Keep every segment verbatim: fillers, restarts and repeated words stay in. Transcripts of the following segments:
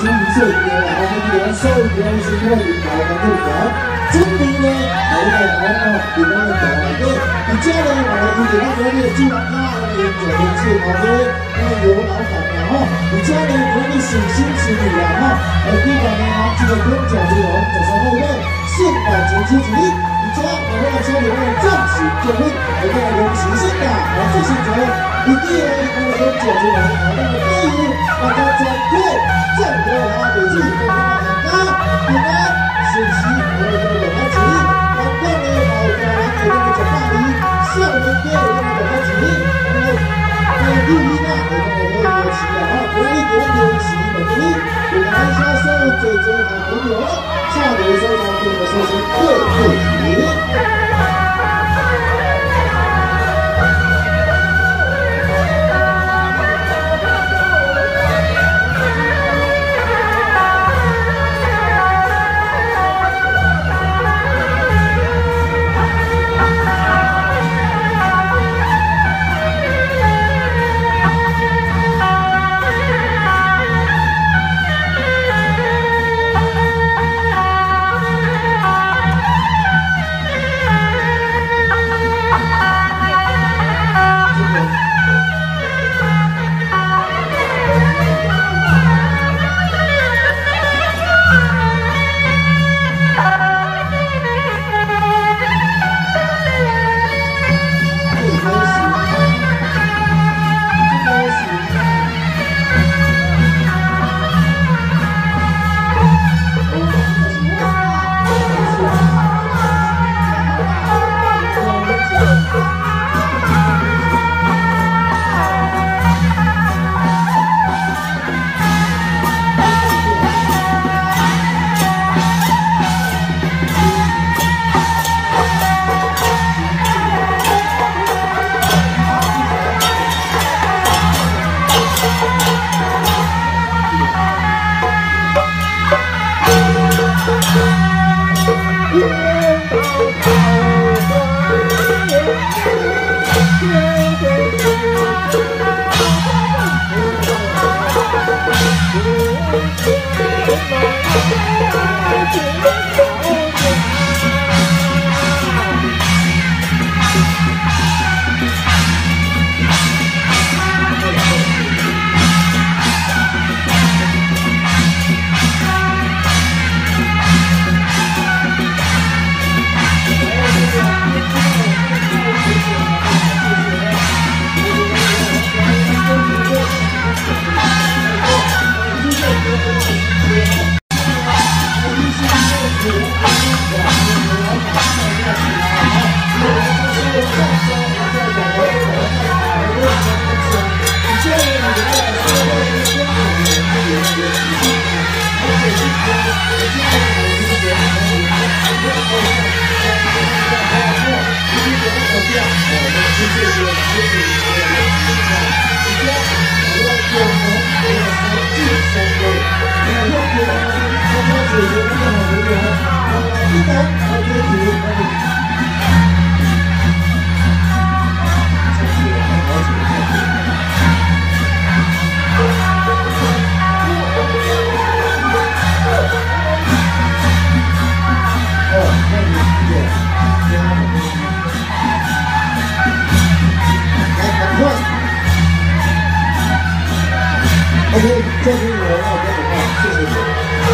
主持设计的，然后跟你们所有的是我领导的目标。准备呢，我们来哦，给我们讲一个，而且呢，我们有点那个的主人啊，研究的是好的，那个有老板的哈，而且呢，我们信心是你啊哈，而这个呢，这个工作内容就是后面现代经济主义。 而且我们说我们暂时就会我们用实现的，我这是做一定的我们要做出来，我们的第一，大家专业正确啊，每次我们大家大家学习我们的文化主义，包括呢好的我们的讲道理，校园的我们的文化主义，那么那第一呢，我们我们有习的啊，我们一点点习的第一，我们下手最最好朋友。 下面收到我们的说是对对题。OK， 这是我要讲的话，谢谢。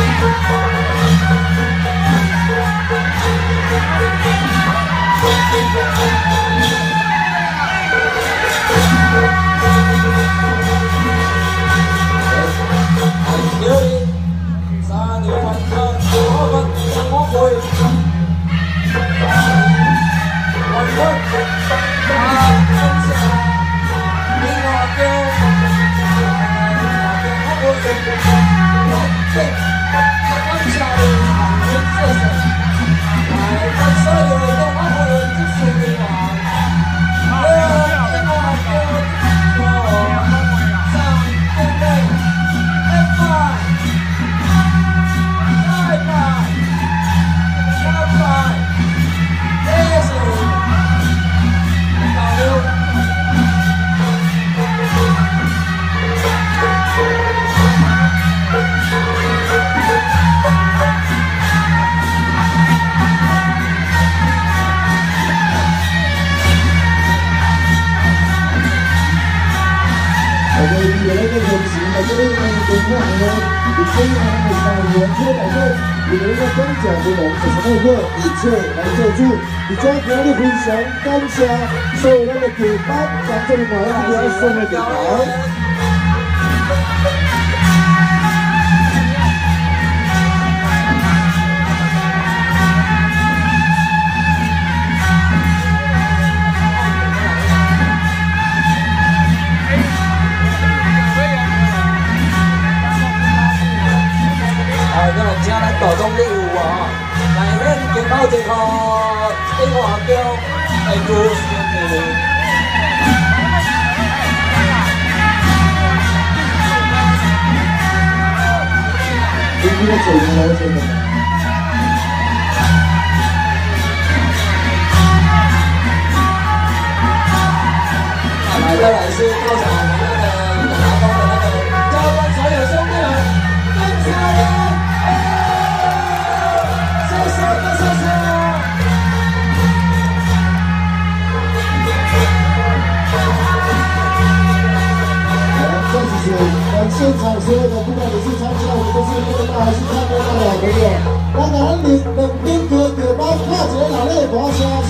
小林，三年半咗，我問我會，我會，啊，真是，你話叫。 对，刚下的我射手，来，刚所有的我们就是话，我我我上对对，来吧，来吧，来吧，这是加油！ Hãy subscribe cho kênh Ghiền Mì Gõ để không bỏ lỡ 以呢，电话呢，你可以拿你的原车来做，有一个光脚的人，什么那个一切来做主，你将今日非常感谢所有咱的地方，将这里买一条送的地方。 有人请咱大众礼物哦，来免见到这个电话叫会故事的。 今天的主人来这个。 来，再来是到场那个拿刀的那个交关所有兄弟们，感谢你。 呃，现场所有的，不管你是参加我们这次活动还是看过的老朋友，当然你两边个个包看一个老泪大声。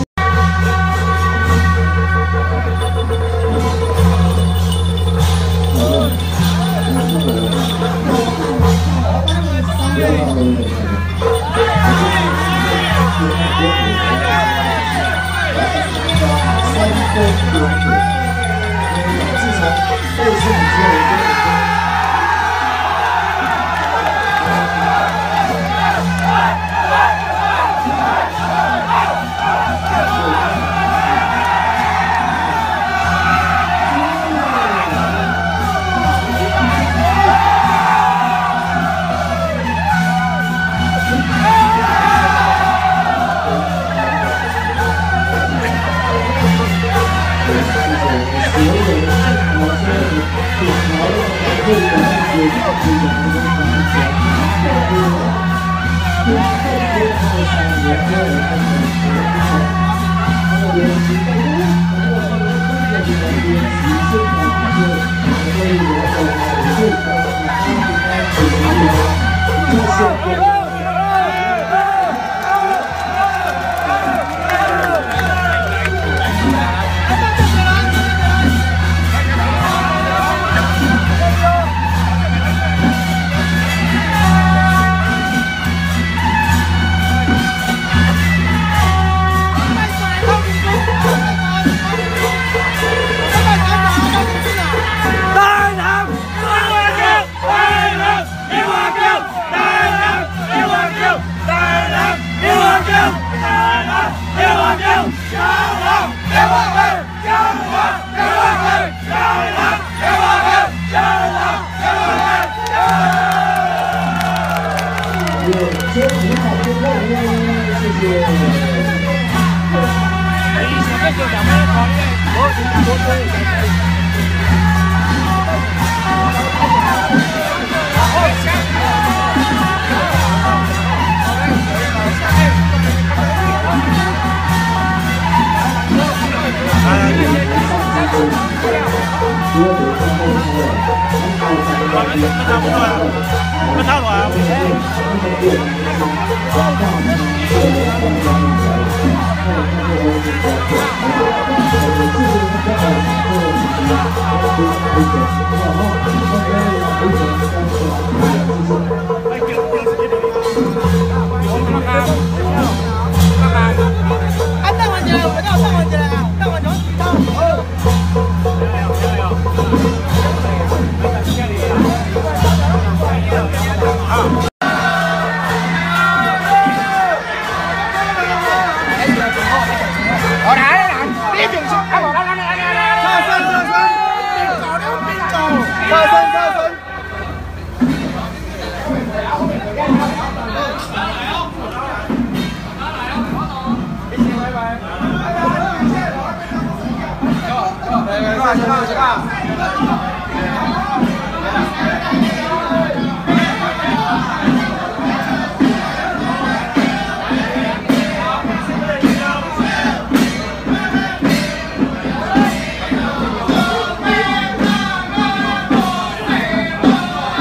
好，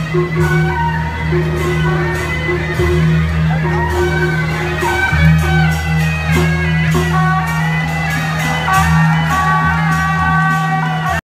Thank you.